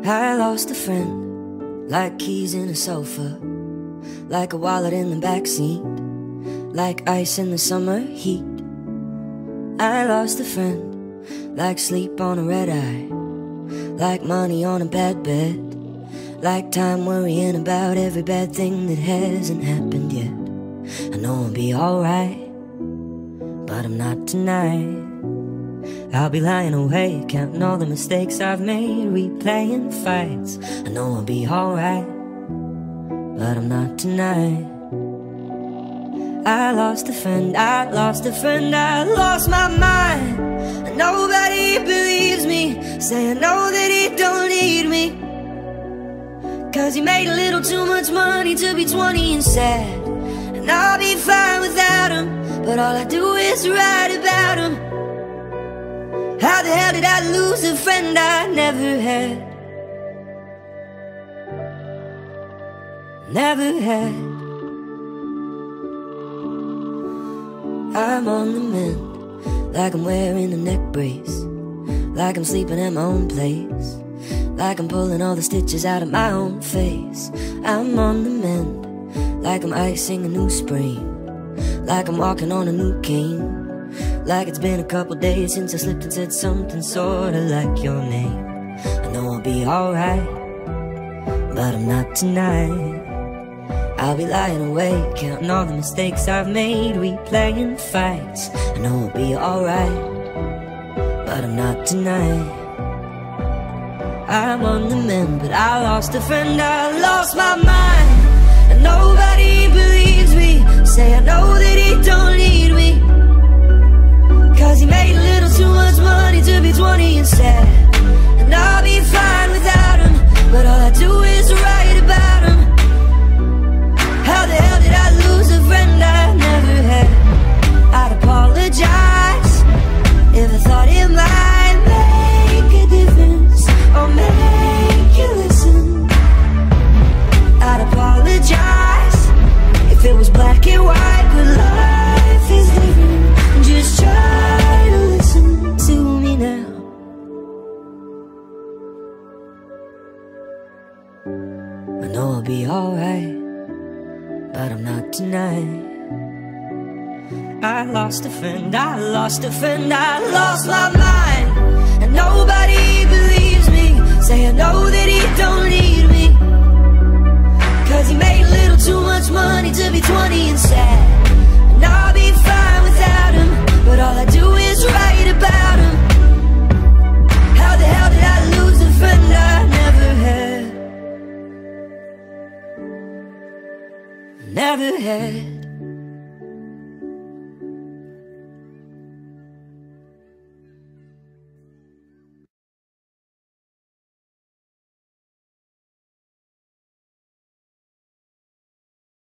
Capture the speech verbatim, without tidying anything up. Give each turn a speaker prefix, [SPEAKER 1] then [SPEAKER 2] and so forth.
[SPEAKER 1] I lost a friend, like keys in a sofa, like a wallet in the backseat, like ice in the summer heat. I lost a friend, like sleep on a red eye, like money on a bad bed, like time worrying about every bad thing that hasn't happened yet. I know I'll be alright, but I'm not tonight. I'll be lying awake, counting all the mistakes I've made, replaying fights. I know I'll be alright, but I'm not tonight. I lost a friend, I lost a friend, I lost my mind. And nobody believes me, say I know that he don't need me, 'cause he made a little too much money to be twenty and sad. And I'll be fine without him, but all I do is write about him. How the hell did I lose a friend I never had? Never had. I'm on the mend, like I'm wearing a neck brace, like I'm sleeping at my own place, like I'm pulling all the stitches out of my own face. I'm on the mend, like I'm icing a new spring, like I'm walking on a new cane, like it's been a couple days since I slipped and said something sorta like your name. I know I'll be alright, but I'm not tonight. I'll be lying awake, counting all the mistakes I've made, replaying fights. I know I'll be alright, but I'm not tonight. I'm on the mend, but I lost a friend, I lost my mind. And nobody believes me, say I know that he don't need me, 'cause he made a little too much money to be twenty and sad. And I'll be fine without him, but all I do is write about him. How the hell did I lose a friend I never had? I'd apologize if I thought it might make a difference or make you listen. I'd apologize if it was black and white, but life is different. Just try to listen to me now. I know I'll be alright, but I'm not tonight. I lost a friend, I lost a friend, I lost my mind. And nobody believes me, say I know that he don't need me, 'cause he made a little too much money to be twenty and sad. And I'll be fine without him, but all I do is write about him. How the hell did I lose a friend I never had? Never had.